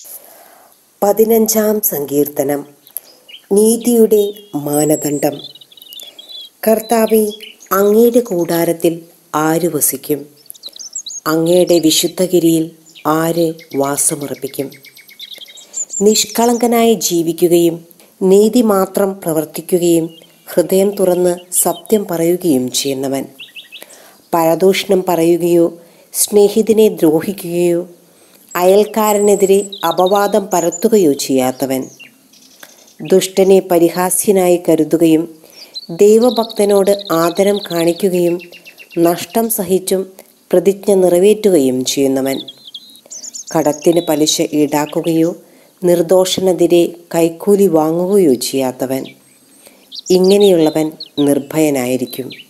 15-ാം സങ്കീർത്തനം. നീതിയുടെ മാനദണ്ഡം. കർത്താവേ, അങ്ങയുടെ കൂടാരത്തിൽ ആര് വസിക്കും? അങ്ങയുടെ വിശുദ്ധഗിരിയിൽ ആര് വാസമുറപ്പിക്കും? നിഷ്കളങ്കനായി ജീവിക്കുകയും നീതി മാത്രം പ്രവർത്തിക്കുകയും ഹൃദയം തുറന്ന് സത്യം പറയുകയും ചെയ്യുന്നവൻ, പരദൂഷണം പറയുകയോ സ്നേഹിതനെ ദ്രോഹിക്കുകയോ അയൽക്കാരനെതിരെ അപവാദം പരത്തുകയോ ചെയ്യാത്തവൻ, ദുഷ്ടനെ പരിഹാസ്യനായി കരുതുകയും ദൈവഭക്തനോട് ആദരം കാണിക്കുകയും നഷ്ടം സഹിച്ചും പ്രതിജ്ഞ നിറവേറ്റുകയും ചെയ്യുന്നവൻ, കടത്തിന് പലിശ ഈടാക്കുകയോ നിർദോഷനെതിരെ കൈക്കൂലി വാങ്ങുകയോ ചെയ്യാത്തവൻ, ഇങ്ങനെയുള്ളവൻ നിർഭയനായിരിക്കും.